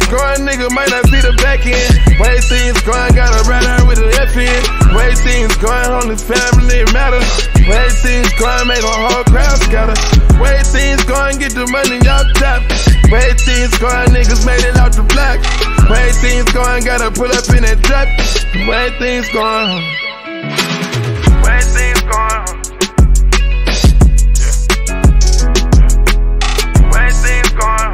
going, nigga might not see the back end. Way things going, got a radar with an F in. Way things going, only family matter. Way things going, make a whole crowd scatter. Way things going, get the money off top. Way things going, niggas made it out the block. Way things going, gotta pull up in that drop. Way things going. Way things going. Way things going.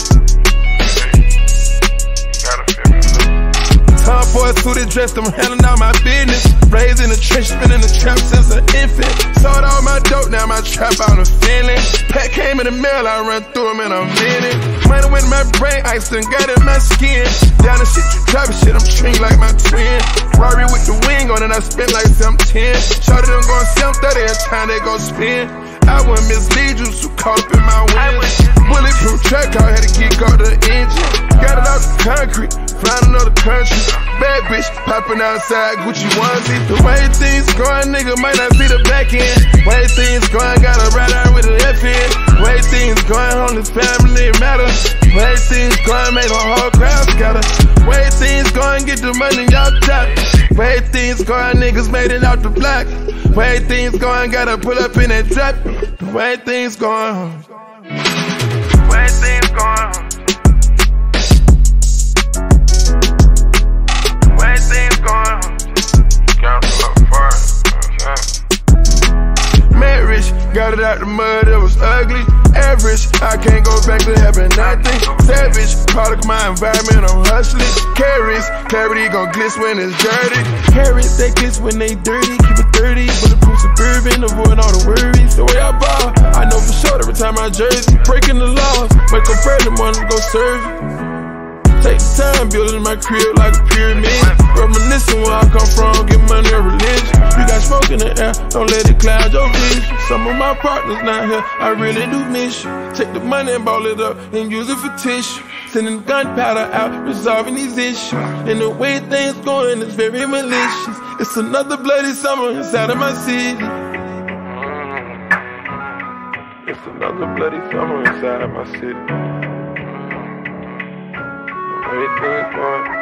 Tomboy suited dressed, I'm handling out my business. Raised in the trench, been in the trap since an infant. Sold all my dope, now my trap out of feeling. Pack came in the mail, I run through them in a minute. Money went in my brain, ice and got in my skin. Down the shit, you dropping shit, I'm string like my twin. Rory with the wing on it, I spent like some 10. Shorty them going 730 every time they go spin. I wouldn't mislead you, so caught up in my wins. Bulletproof track car, had to kick out the engine. Got it out the concrete, flying another country. Bad bitch, popping outside, Gucci onesie. The way things going, nigga might not see the back end. Way things going, got a radar with an F in. Way things going, only family matter. Way things going, make a whole crowd scatter. Way things going, get the money off top. Way things going, niggas made it out the block. Way things going, gotta pull up in that trap. The way things going. Way things going. Way things going. Got a lot of fire. Marriage, got it out the mud, it was ugly. Average, I can't go back to having nothing. Savage, product of my environment, I'm hustling. Carries, clarity gon' glisten when it's dirty. Carrots, they kiss when they dirty, keep it 30. Bulletproof suburban, avoid all the worries. The way I ball, I know for sure every time I jersey. Breaking the laws, wake up early morning, go serve it. Take the time, building my crib like a pyramid. Reminiscing where I come from, get money or religion. You got smoke in the air, don't let it cloud your vision. Some of my partners not here, I really do miss you. Take the money and ball it up and use it for tissue. Sending gunpowder out, resolving these issues. And the way things going is very malicious. It's another bloody summer inside of my city. It's another bloody summer inside of my city. Way things going.